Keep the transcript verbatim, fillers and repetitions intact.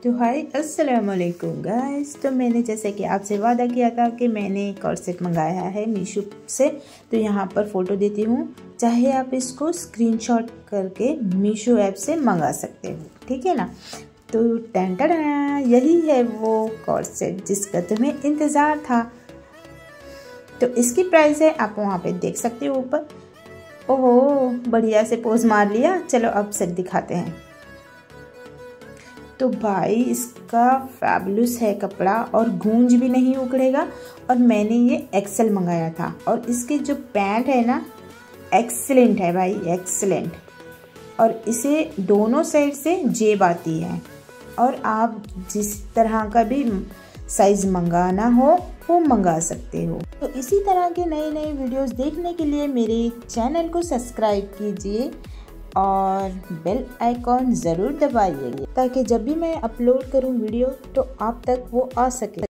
तो हाय अस्सलाम वालेकुम गाइस। तो मैंने जैसे कि आपसे वादा किया था कि मैंने कॉर्ड सेट मंगाया है मीशो से, तो यहाँ पर फ़ोटो देती हूँ, चाहे आप इसको स्क्रीनशॉट करके मीशो ऐप से मंगा सकते हो, ठीक है ना। तो टन टन यही है वो कॉर्ड सेट जिसका तुम्हें इंतज़ार था। तो इसकी प्राइस है, आप वहाँ पे देख सकते हो ऊपर। ओहो बढ़िया से पोज मार लिया। चलो अब सेट दिखाते हैं। तो भाई इसका फैबुलस है कपड़ा और गूंज भी नहीं उखड़ेगा। और मैंने ये एक्सेल मंगाया था और इसकी जो पैंट है ना एक्सीलेंट है भाई, एक्सीलेंट। और इसे दोनों साइड से जेब आती है और आप जिस तरह का भी साइज़ मंगाना हो वो मंगा सकते हो। तो इसी तरह के नए नए वीडियोस देखने के लिए मेरे चैनल को सब्सक्राइब कीजिए और बेल आइकॉन ज़रूर दबाइए ताकि जब भी मैं अपलोड करूं वीडियो तो आप तक वो आ सके।